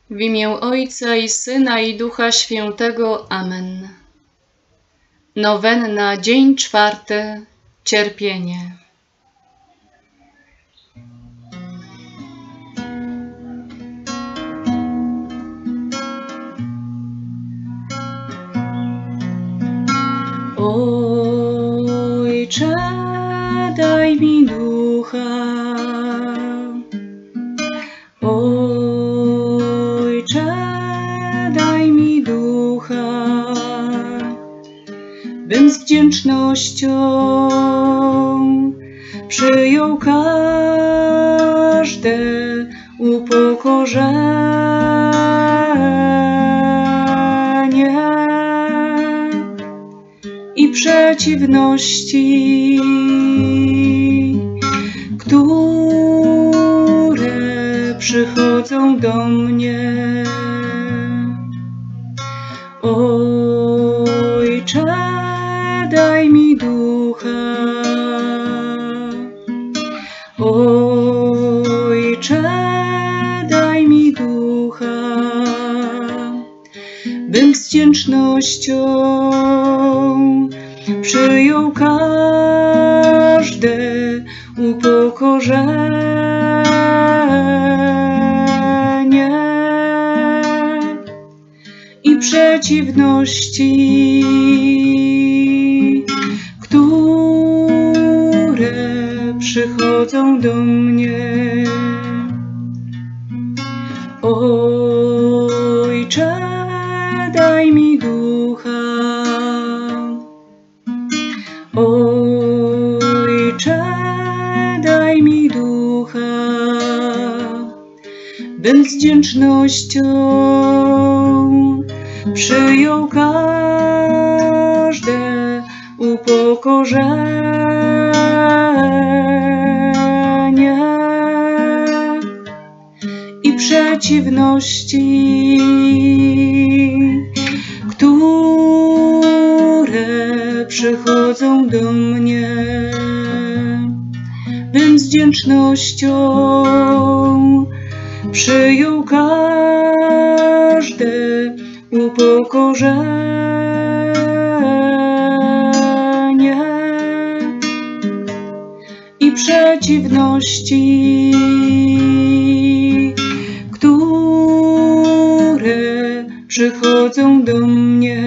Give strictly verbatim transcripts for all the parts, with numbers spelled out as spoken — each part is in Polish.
W imię Ojca i Syna i Ducha Świętego. Amen. Nowenna, dzień czwarty. Cierpienie. Ojcze, daj mi ducha. Ojcze, daj mi ducha, bym z wdzięcznością przyjął każde upokorzenie i przeciwności, które przychodzą do mnie. Ojcze, daj mi ducha. Ojcze, daj mi ducha, bym z wdzięcznością przyjął każde upokorzenie i przeciwności, które przychodzą do mnie. Ojcze, daj mi ducha. Ojcze, daj mi ducha, bym z wdzięcznością przyjął każde upokorzenie i przeciwności, które przychodzą do mnie, bym z wdzięcznością przyjął każde upokorzenie i przeciwności, które przychodzą do mnie.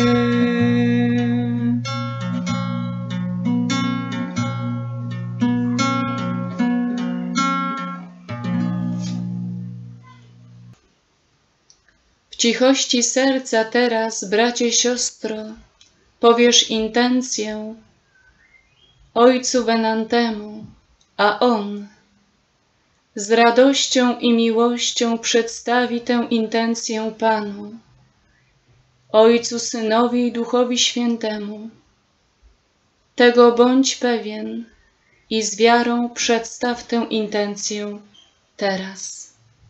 W cichości serca teraz, bracie, siostro, powiesz intencję Ojcu Venantemu, a On z radością i miłością przedstawi tę intencję Panu, Ojcu, Synowi i Duchowi Świętemu. Tego bądź pewien i z wiarą przedstaw tę intencję teraz.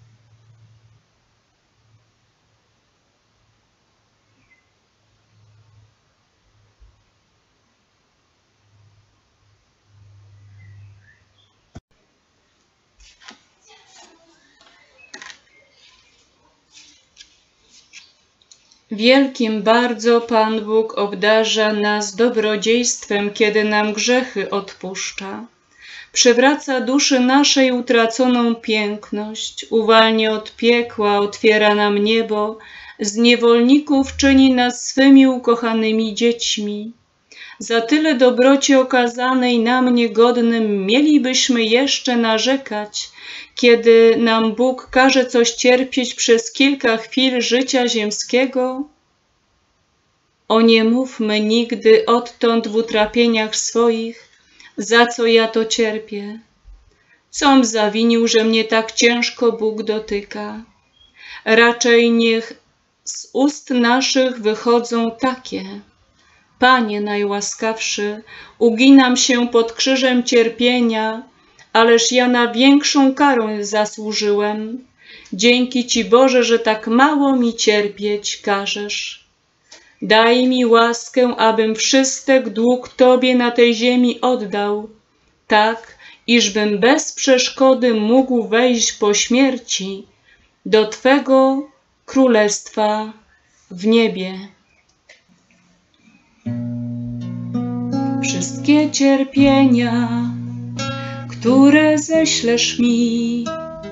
Wielkim bardzo Pan Bóg obdarza nas dobrodziejstwem, kiedy nam grzechy odpuszcza. Przywraca duszy naszej utraconą piękność, uwalnia od piekła, otwiera nam niebo, z niewolników czyni nas swymi ukochanymi dziećmi. Za tyle dobroci okazanej nam niegodnym mielibyśmy jeszcze narzekać, kiedy nam Bóg każe coś cierpieć przez kilka chwil życia ziemskiego? O, nie mówmy nigdy odtąd w utrapieniach swoich, za co ja to cierpię. Com zawinił, że mnie tak ciężko Bóg dotyka? Raczej niech z ust naszych wychodzą takie: Panie najłaskawszy, uginam się pod krzyżem cierpienia, ależ ja na większą karę zasłużyłem. Dzięki Ci, Boże, że tak mało mi cierpieć każesz. Daj mi łaskę, abym wszystek dług Tobie na tej ziemi oddał, tak, iżbym bez przeszkody mógł wejść po śmierci do Twego królestwa w niebie. Wszystkie cierpienia, które ześlesz mi,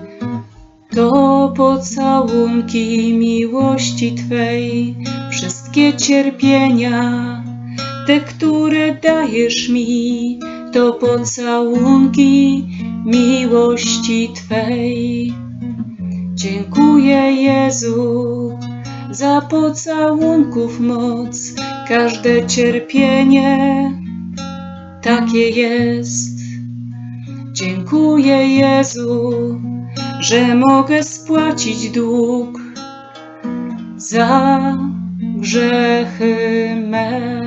to pocałunki miłości Twej. Wszystkie cierpienia, te, które dajesz mi, to pocałunki miłości Twej. Dziękuję, Jezu, za pocałunków moc. Każde cierpienie takie jest. Dziękuję, Jezu, że mogę spłacić dług za grzechy me.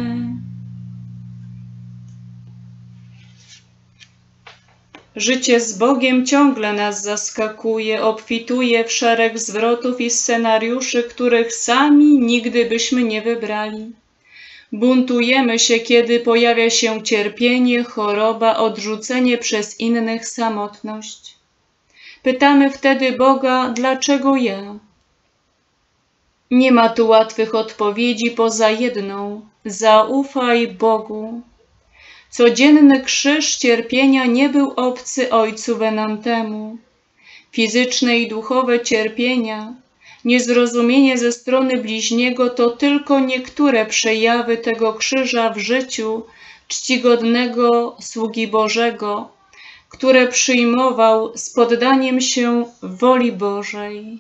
Życie z Bogiem ciągle nas zaskakuje, obfituje w szereg zwrotów i scenariuszy, których sami nigdy byśmy nie wybrali. Buntujemy się, kiedy pojawia się cierpienie, choroba, odrzucenie przez innych, samotność. Pytamy wtedy Boga, dlaczego ja? Nie ma tu łatwych odpowiedzi poza jedną: zaufaj Bogu. Codzienny krzyż cierpienia nie był obcy Ojcu Venantemu. Fizyczne i duchowe cierpienia, niezrozumienie ze strony bliźniego to tylko niektóre przejawy tego krzyża w życiu czcigodnego sługi Bożego, które przyjmował z poddaniem się woli Bożej.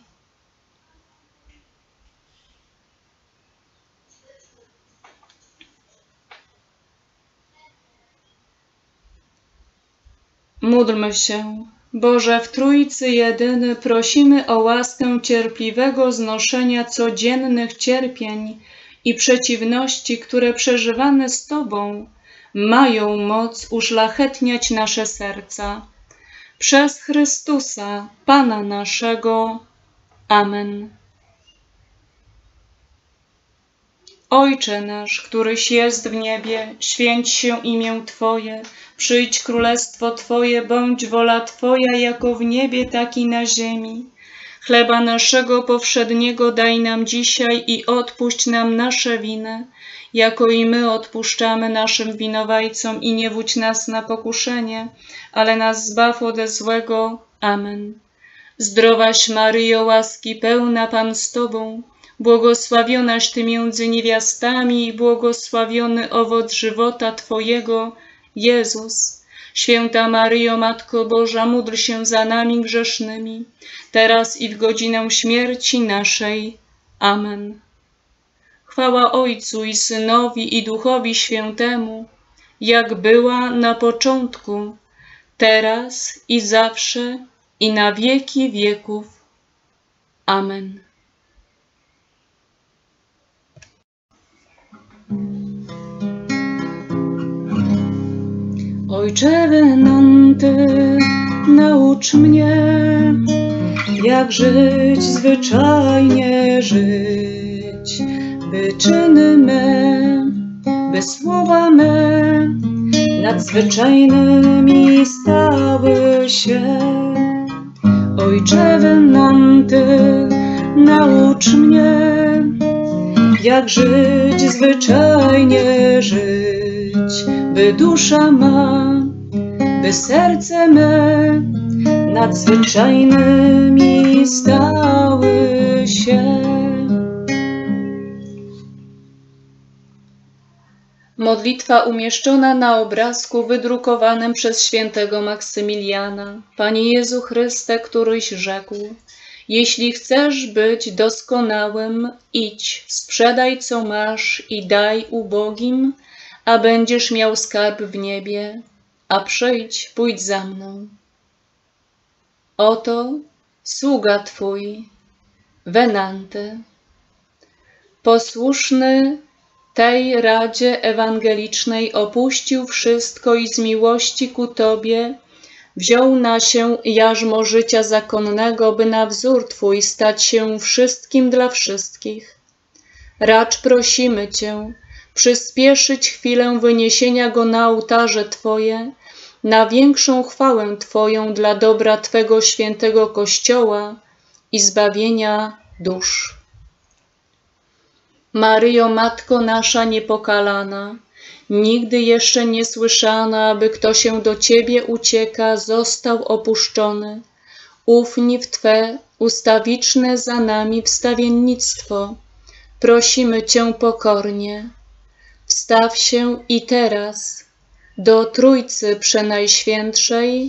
Módlmy się. Boże, w Trójcy Jedyny prosimy o łaskę cierpliwego znoszenia codziennych cierpień i przeciwności, które przeżywane z Tobą mają moc uszlachetniać nasze serca. Przez Chrystusa, Pana naszego. Amen. Ojcze nasz, któryś jest w niebie, święć się imię Twoje, przyjdź królestwo Twoje, bądź wola Twoja jako w niebie, tak i na ziemi. Chleba naszego powszedniego daj nam dzisiaj i odpuść nam nasze winy, jako i my odpuszczamy naszym winowajcom, i nie wódź nas na pokuszenie, ale nas zbaw ode złego. Amen. Zdrowaś Maryjo, łaski pełna, Pan z Tobą, błogosławionaś Ty między niewiastami i błogosławiony owoc żywota Twojego, Jezus. Święta Maryjo, Matko Boża, módl się za nami grzesznymi, teraz i w godzinę śmierci naszej. Amen. Chwała Ojcu i Synowi i Duchowi Świętemu, jak była na początku, teraz i zawsze, i na wieki wieków. Amen. Ojcze Venanty, naucz mnie, jak żyć, zwyczajnie żyć, by czyny me, by słowa me nadzwyczajnymi stały się. Ojcze Venanty, naucz mnie, jak żyć, zwyczajnie żyć, by dusza ma, by serce me nadzwyczajnymi stały się. Modlitwa umieszczona na obrazku wydrukowanym przez świętego Maksymiliana. Panie Jezu Chryste, któryś rzekł: jeśli chcesz być doskonałym, idź, sprzedaj co masz i daj ubogim, a będziesz miał skarb w niebie, a przyjdź, pójdź za mną. Oto sługa Twój, Venanty, posłuszny tej radzie ewangelicznej, opuścił wszystko i z miłości ku Tobie wziął na się jarzmo życia zakonnego, by na wzór Twój stać się wszystkim dla wszystkich. Racz prosimy Cię, przyspieszyć chwilę wyniesienia Go na ołtarze Twoje, na większą chwałę Twoją dla dobra Twego świętego Kościoła i zbawienia dusz. Maryjo, Matko nasza niepokalana, nigdy jeszcze nie słyszano, aby kto się do Ciebie ucieka, został opuszczony. Ufni w Twe ustawiczne za nami wstawiennictwo. Prosimy Cię pokornie. Wstaw się i teraz do Trójcy Przenajświętszej,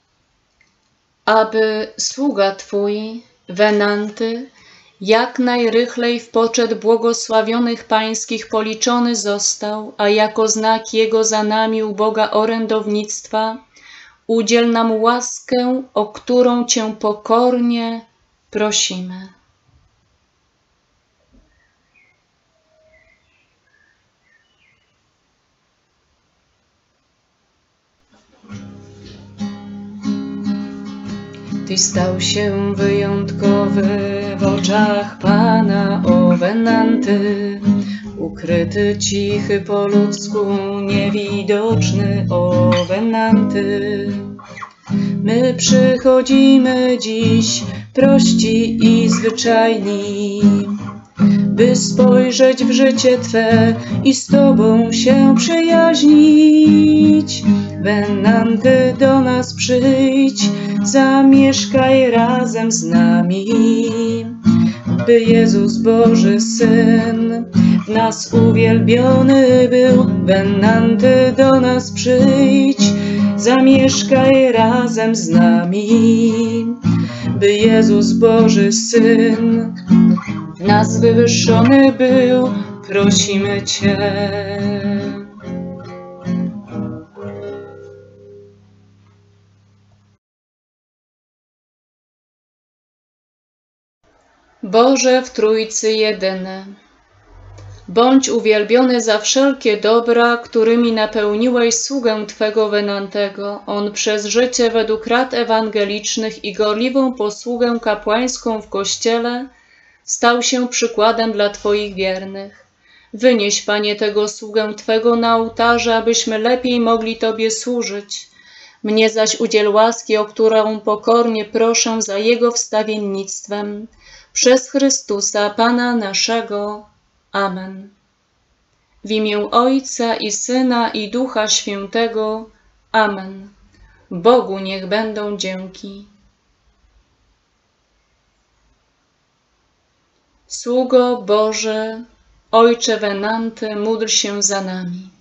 aby sługa Twój, Wenanty, jak najrychlej w poczet błogosławionych Pańskich policzony został, a jako znak Jego za nami u Boga orędownictwa udziel nam łaskę, o którą Cię pokornie prosimy. Tyś stał się wyjątkowy w oczach Pana, o Wenanty, ukryty, cichy, po ludzku niewidoczny, o Wenanty. My przychodzimy dziś prości i zwyczajni, by spojrzeć w życie Twe i z Tobą się przyjaźnić. Wenanty, do nas przyjdź, zamieszkaj razem z nami, by Jezus Boży Syn w nas uwielbiony był. Wenanty, do nas przyjdź, zamieszkaj razem z nami, by Jezus Boży Syn w nas wywyższony był. Prosimy Cię. Boże w Trójcy jedyny, bądź uwielbiony za wszelkie dobra, którymi napełniłeś sługę Twego Wenantego. On przez życie według rad ewangelicznych i gorliwą posługę kapłańską w Kościele stał się przykładem dla Twoich wiernych. Wynieś, Panie, tego sługę Twego na ołtarze, abyśmy lepiej mogli Tobie służyć. Mnie zaś udziel łaski, o którą pokornie proszę za Jego wstawiennictwem. Przez Chrystusa, Pana naszego. Amen. W imię Ojca i Syna i Ducha Świętego. Amen. Bogu niech będą dzięki. Sługo Boże, Ojcze Wenanty, módl się za nami.